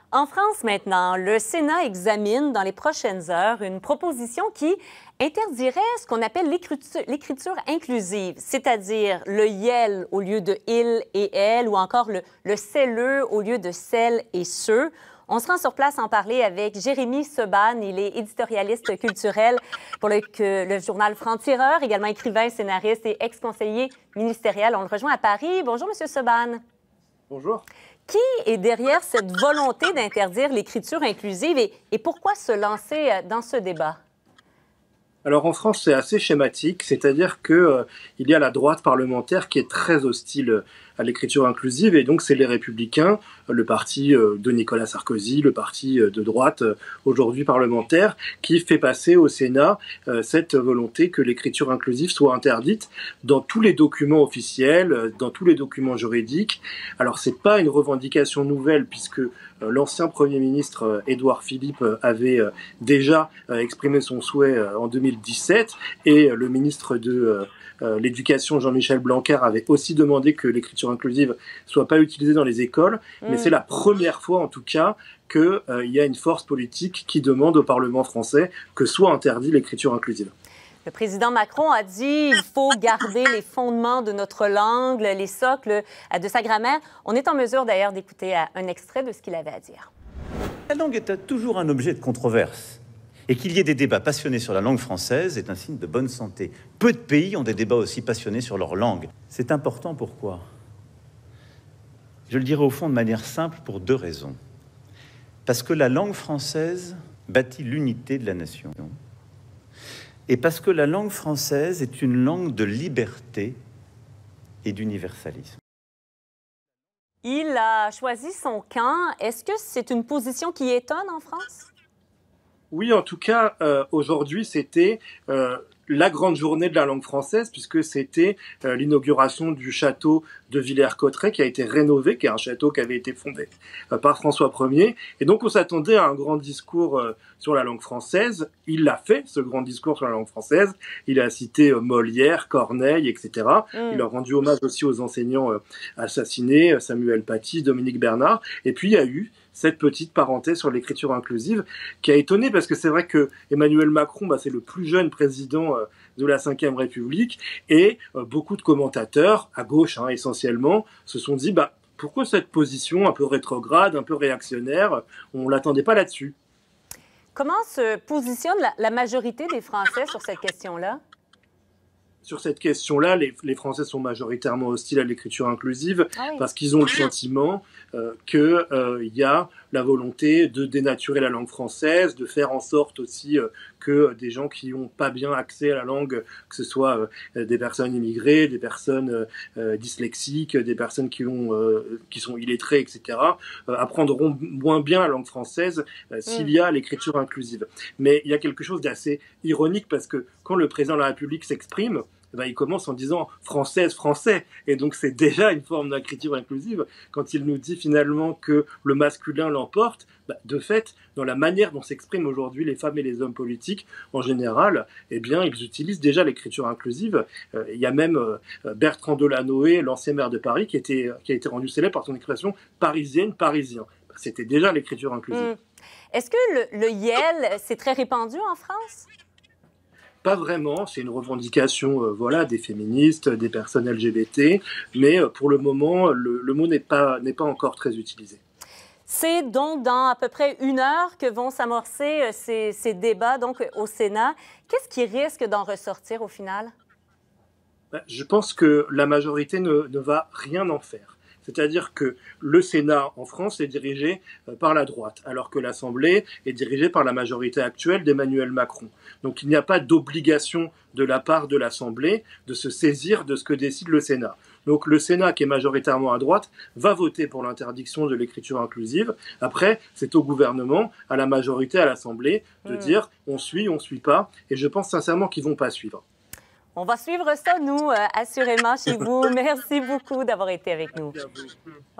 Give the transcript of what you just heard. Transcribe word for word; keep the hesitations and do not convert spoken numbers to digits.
En France maintenant, le Sénat examine dans les prochaines heures une proposition qui interdirait ce qu'on appelle l'écriture inclusive, c'est-à-dire le « yel » au lieu de « il » et « elle » ou encore le, le « celle » au lieu de « celle » et « ceux ». On se rend sur place en parler avec Jérémy Seban. Il est éditorialiste culturel pour le, que, le journal Franc-Tireur, également écrivain, scénariste et ex-conseiller ministériel. On le rejoint à Paris. Bonjour, M. Seban. Bonjour. Qui est derrière cette volonté d'interdire l'écriture inclusive et, et pourquoi se lancer dans ce débat? Alors en France, c'est assez schématique, c'est-à-dire qu'il euh, y a la droite parlementaire qui est très hostile à l'écriture inclusive, et donc c'est les Républicains, le parti euh, de Nicolas Sarkozy, le parti euh, de droite euh, aujourd'hui parlementaire, qui fait passer au Sénat euh, cette volonté que l'écriture inclusive soit interdite dans tous les documents officiels, euh, dans tous les documents juridiques. Alors c'est pas une revendication nouvelle, puisque euh, l'ancien Premier ministre euh, Édouard Philippe euh, avait euh, déjà euh, exprimé son souhait euh, en deux mille dix-sept, et euh, le ministre de euh, Euh, l'éducation, Jean-Michel Blanquer, avait aussi demandé que l'écriture inclusive soit pas utilisée dans les écoles, mmh. mais c'est la première fois en tout cas qu'il euh, y a une force politique qui demande au Parlement français que soit interdit l'écriture inclusive. Le président Macron a dit qu'il faut garder les fondements de notre langue, les socles de sa grammaire. On est en mesure d'ailleurs d'écouter un extrait de ce qu'il avait à dire. La langue est toujours un objet de controverse. Et qu'il y ait des débats passionnés sur la langue française est un signe de bonne santé. Peu de pays ont des débats aussi passionnés sur leur langue. C'est important, pourquoi? Je le dirais au fond de manière simple pour deux raisons. Parce que la langue française bâtit l'unité de la nation. Et parce que la langue française est une langue de liberté et d'universalisme. Il a choisi son camp. Est-ce que c'est une position qui étonne en France? Oui, en tout cas, euh, aujourd'hui, c'était euh, la grande journée de la langue française, puisque c'était euh, l'inauguration du château de Villers-Cotterêts, qui a été rénové, qui est un château qui avait été fondé euh, par François Ier. Et donc, on s'attendait à un grand discours euh, sur la langue française. Il l'a fait, ce grand discours sur la langue française. Il a cité euh, Molière, Corneille, et cetera. Mmh. Il a rendu hommage aussi aux enseignants euh, assassinés, Samuel Paty, Dominique Bernard. Et puis, il y a eu cette petite parenthèse sur l'écriture inclusive qui a étonné, parce que c'est vrai que Emmanuel Macron, bah, c'est le plus jeune président euh, de la cinquième République, et euh, beaucoup de commentateurs, à gauche hein, essentiellement, se sont dit bah, pourquoi cette position un peu rétrograde, un peu réactionnaire, on ne l'attendait pas là-dessus. Comment se positionne la, la majorité des Français sur cette question-là? Sur cette question-là, les, les Français sont majoritairement hostiles à l'écriture inclusive ah oui. parce qu'ils ont le sentiment euh, qu'il euh, y a la volonté de dénaturer la langue française, de faire en sorte aussi euh, que des gens qui n'ont pas bien accès à la langue, que ce soit euh, des personnes immigrées, des personnes euh, dyslexiques, des personnes qui, ont, euh, qui sont illettrées, et cetera, euh, apprendront moins bien la langue française euh, s'il mmh. y a l'écriture inclusive. Mais il y a quelque chose d'assez ironique, parce que quand le président de la République s'exprime, ben, il commence en disant « française, français ». Et donc, c'est déjà une forme d'écriture inclusive. Quand il nous dit finalement que le masculin l'emporte, ben, de fait, dans la manière dont s'expriment aujourd'hui les femmes et les hommes politiques, en général, eh bien, ils utilisent déjà l'écriture inclusive. Euh, il y a même euh, Bertrand Delanoë, l'ancien maire de Paris, qui, était, qui a été rendu célèbre par son expression « parisienne, parisien ». C'était déjà l'écriture inclusive. Mmh. Est-ce que le, le yel, c'est très répandu en France? Pas vraiment, c'est une revendication euh, voilà, des féministes, des personnes L G B T, mais euh, pour le moment, le, le mot n'est pas, n'est pas encore très utilisé. C'est donc dans à peu près une heure que vont s'amorcer euh, ces, ces débats donc, au Sénat. Qu'est-ce qui risque d'en ressortir au final? Ben, je pense que la majorité ne, ne va rien en faire. C'est-à-dire que le Sénat en France est dirigé par la droite, alors que l'Assemblée est dirigée par la majorité actuelle d'Emmanuel Macron. Donc il n'y a pas d'obligation de la part de l'Assemblée de se saisir de ce que décide le Sénat. Donc le Sénat, qui est majoritairement à droite, va voter pour l'interdiction de l'écriture inclusive. Après, c'est au gouvernement, à la majorité, à l'Assemblée, de mmh. dire on suit, on suit pas. Et je pense sincèrement qu'ils vont pas suivre. On va suivre ça, nous, euh, assurément, chez vous. Merci beaucoup d'avoir été avec nous.